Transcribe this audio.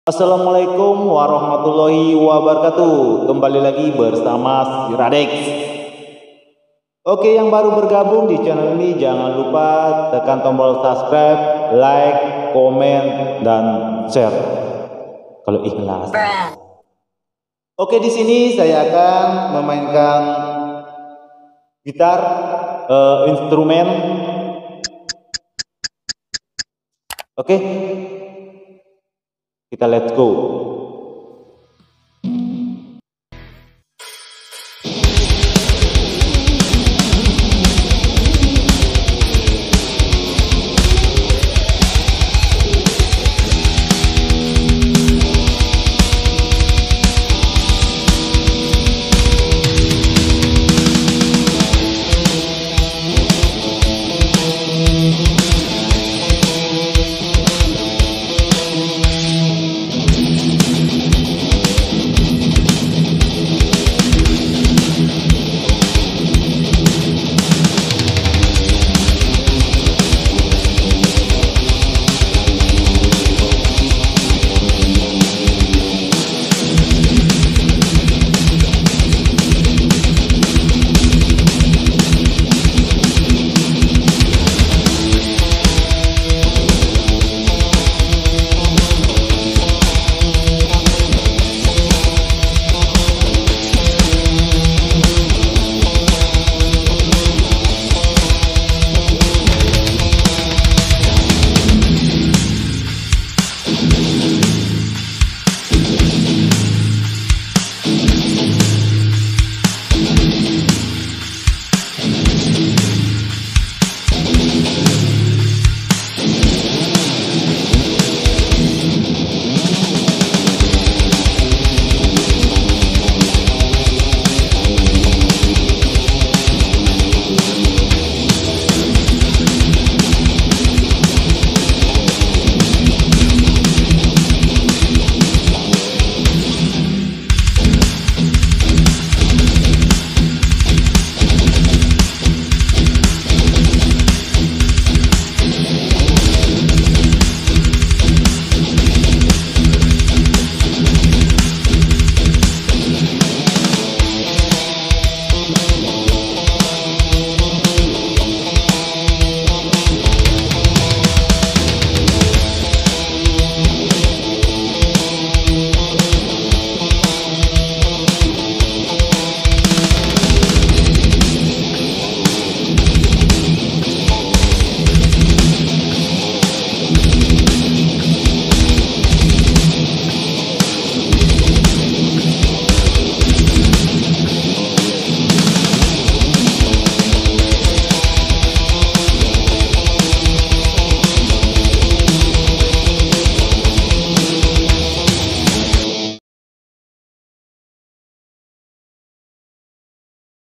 Assalamualaikum warahmatullahi wabarakatuh. Kembali lagi bersama Siradex. Oke, yang baru bergabung di channel ini jangan lupa tekan tombol subscribe, like, komen, dan share kalau ikhlas. Oke, di sini saya akan memainkan gitar, instrumen. Oke, kita let's go.